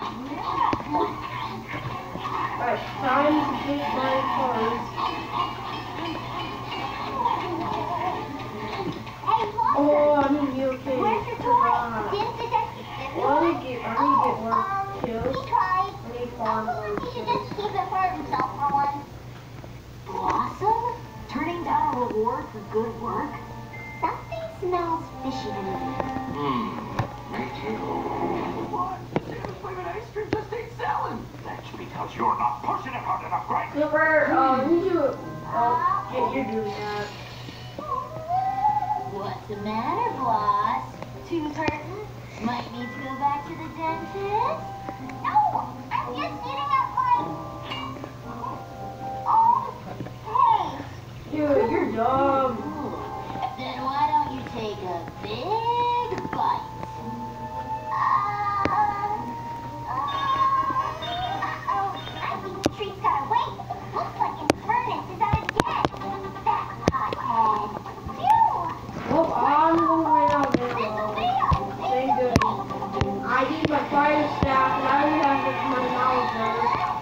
Alright, time to get my cards. Oh, I mean, you okay? Where's your toy? Well, I need to get more kills. I need farm more He should kills. just keep it for himself for once. Blossom? Turning down a reward for good work? Something smells fishy to me. Me too. What? Sam's flavor ice cream just ain't selling. That's because you're not pushing it hard enough, right? Silver, you do it. Yeah, you're doing that. What's the matter, Bloss? Tooth hurting? Might need to go back to the dentist? No, I'm just eating up my... Oh, hey. Dude, you're dumb. Then why don't you take a big bite? Uh-oh, I think the treat's got away. Looks like Infernus is at it again. That hothead. Phew! Well, I'm going right now, man. This'll be Thank goodness. I need my fire staff, and I only have my knowledge now.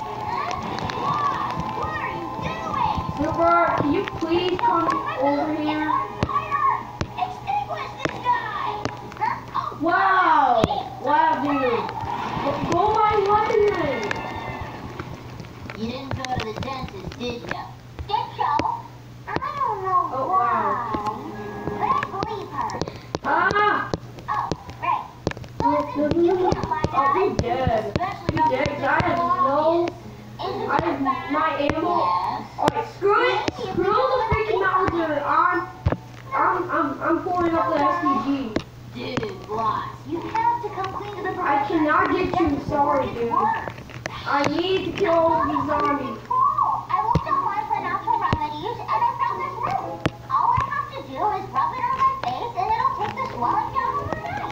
What are you doing? Silver, can you please come over here? Extinguish this guy! Wow! Wow, dude. Go my way then. You didn't go to the dentist, did ya? Did ya? I don't know Oh, why, wow. but I believe her. Ah! Oh, right. No, Listen, you can't lie, Oh, guys. he's dead. Especially He's not dead. when I have it's no... obvious. Isn't I have that my bad? ammo. Yes. Alright, screw it. Screw the freaking Mauser. I'm pulling up the SDG. Dude, Bloss, you have to come clean to the I cannot get you. Sorry, dude. I need to kill all these zombies. I looked online for natural remedies and I found this root. All I have to do is rub it on my face and it'll take the swelling down overnight.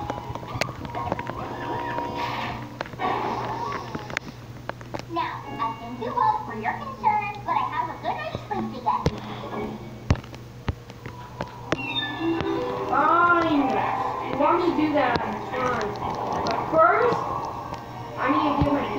Now, I thank you both for your concerns, but I have a good night's sleep to get. Fine. You want me to do that? It's fine. But first, I need to get my